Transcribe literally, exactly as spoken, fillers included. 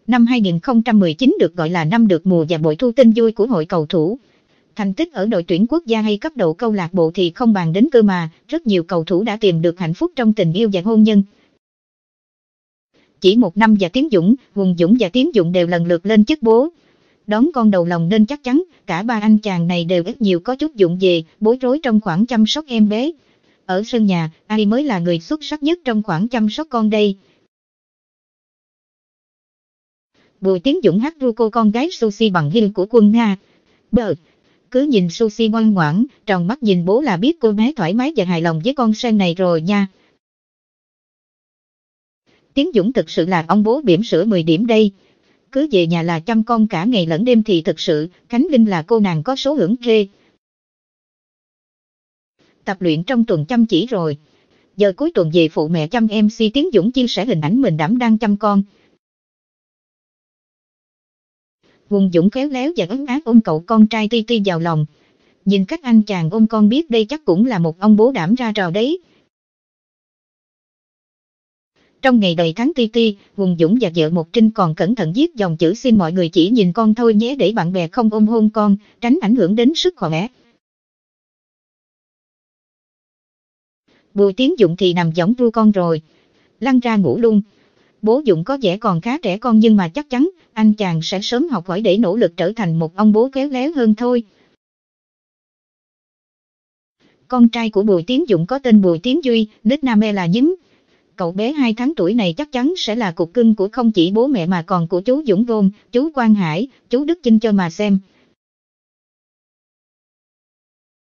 Năm hai nghìn không trăm mười chín được gọi là năm được mùa và bội thu tin vui của hội cầu thủ. Thành tích ở đội tuyển quốc gia hay cấp độ câu lạc bộ thì không bàn đến cơ mà, rất nhiều cầu thủ đã tìm được hạnh phúc trong tình yêu và hôn nhân. Chỉ một năm và Tiến Dũng, Hùng Dũng và Tiến Dũng đều lần lượt lên chức bố. Đón con đầu lòng nên chắc chắn, cả ba anh chàng này đều ít nhiều có chút dụng về, bối rối trong khoản chăm sóc em bé. Ở sân nhà, ai mới là người xuất sắc nhất trong khoản chăm sóc con đây? Bùi Tiến Dũng hát ru cô con gái Suzy bằng Hill của quân Nga. Bờ, cứ nhìn Suzy ngoan ngoãn, tròn mắt nhìn bố là biết cô bé thoải mái và hài lòng với con sen này rồi nha. Tiến Dũng thực sự là ông bố bỉm sữa mười điểm đây. Cứ về nhà là chăm con cả ngày lẫn đêm thì thực sự, Khánh Linh là cô nàng có số hưởng ghê. Tập luyện trong tuần chăm chỉ rồi. Giờ cuối tuần về phụ mẹ chăm em xê Tiến Dũng chia sẻ hình ảnh mình đảm đang chăm con. Hùng Dũng khéo léo và ấm áp ôm cậu con trai Ti Ti vào lòng. Nhìn cách anh chàng ôm con biết đây chắc cũng là một ông bố đảm ra trò đấy. Trong ngày đầy tháng Ti Ti, Hùng Dũng và vợ Một Trinh còn cẩn thận viết dòng chữ xin mọi người chỉ nhìn con thôi nhé để bạn bè không ôm hôn con, tránh ảnh hưởng đến sức khỏe. Bùi Tiến Dũng thì nằm võng ru con rồi, lăn ra ngủ luôn. Bố Dũng có vẻ còn khá trẻ con nhưng mà chắc chắn, anh chàng sẽ sớm học hỏi để nỗ lực trở thành một ông bố khéo léo hơn thôi. Con trai của Bùi Tiến Dũng có tên Bùi Tiến Duy, nickname là Nhím. Cậu bé hai tháng tuổi này chắc chắn sẽ là cục cưng của không chỉ bố mẹ mà còn của chú Dũng Gôn, chú Quang Hải, chú Đức Chinh cho mà xem.